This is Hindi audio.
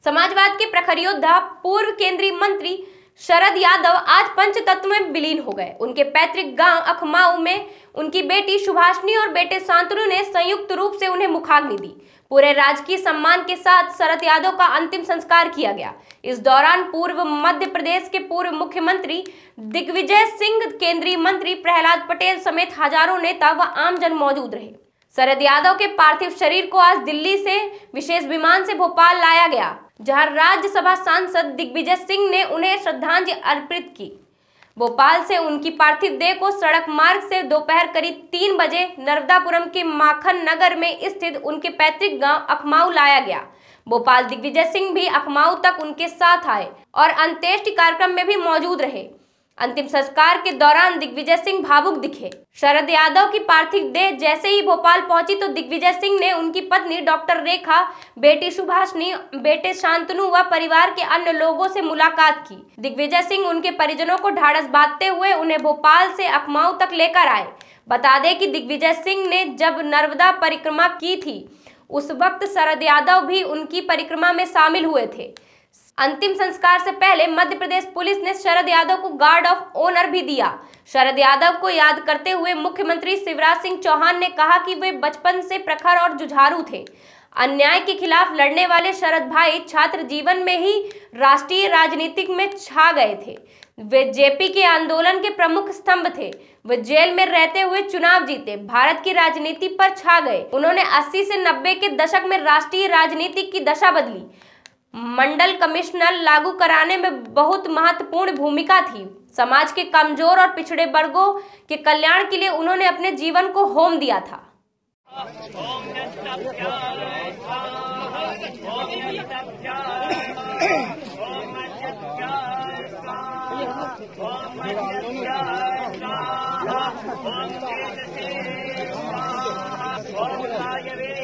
समाजवाद के प्रखर योद्धा पूर्व केंद्रीय मंत्री शरद यादव आज पंचतत्व में विलीन हो गए। उनके पैतृक गांव अखमाऊ में उनकी बेटी सुभाषिनी और बेटे शांतनु ने संयुक्त रूप से उन्हें मुखाग्नि दी। पूरे राजकीय सम्मान के साथ शरद यादव का अंतिम संस्कार किया गया। इस दौरान पूर्व मध्य प्रदेश के पूर्व मुख्यमंत्री दिग्विजय सिंह, केंद्रीय मंत्री प्रहलाद पटेल समेत हजारों नेता व आमजन मौजूद रहे। शरद यादव के पार्थिव शरीर को आज दिल्ली से विशेष विमान से भोपाल लाया गया, जहां राज्यसभा सांसद दिग्विजय सिंह ने उन्हें श्रद्धांजलि अर्पित की। भोपाल से उनकी पार्थिव देह को सड़क मार्ग से दोपहर करीब 3 बजे नर्मदापुरम के माखन नगर में स्थित उनके पैतृक गांव अखमाऊ लाया गया। भोपाल दिग्विजय सिंह भी अखमाऊ तक उनके साथ आए और अंत्येष्टि कार्यक्रम में भी मौजूद रहे। अंतिम संस्कार के दौरान दिग्विजय सिंह भावुक दिखे। शरद यादव की पार्थिव देह जैसे ही भोपाल पहुंची तो दिग्विजय सिंह ने उनकी पत्नी डॉक्टर रेखा, बेटी सुभाषिनी, बेटे शांतनु व परिवार के अन्य लोगों से मुलाकात की। दिग्विजय सिंह उनके परिजनों को ढाढ़स बांधते हुए उन्हें भोपाल से अखमाऊ तक लेकर आए। बता दें कि दिग्विजय सिंह ने जब नर्मदा परिक्रमा की थी, उस वक्त शरद यादव भी उनकी परिक्रमा में शामिल हुए थे। अंतिम संस्कार से पहले मध्य प्रदेश पुलिस ने शरद यादव को गार्ड ऑफ ऑनर भी दिया। शरद यादव को याद करते हुए मुख्यमंत्री शिवराज सिंह चौहान ने कहा कि वे बचपन से प्रखर और जुझारू थे। अन्याय के खिलाफ लड़ने वाले शरद भाई छात्र जीवन में ही राष्ट्रीय राजनीति में छा गए थे। वे जेपी के आंदोलन के प्रमुख स्तंभ थे। वे जेल में रहते हुए चुनाव जीते, भारत की राजनीति पर छा गए। उन्होंने 80 से 90 के दशक में राष्ट्रीय राजनीति की दशा बदली। मंडल कमिश्नर लागू कराने में बहुत महत्वपूर्ण भूमिका थी। समाज के कमजोर और पिछड़े वर्गों के कल्याण के लिए उन्होंने अपने जीवन को होम दिया था। ओम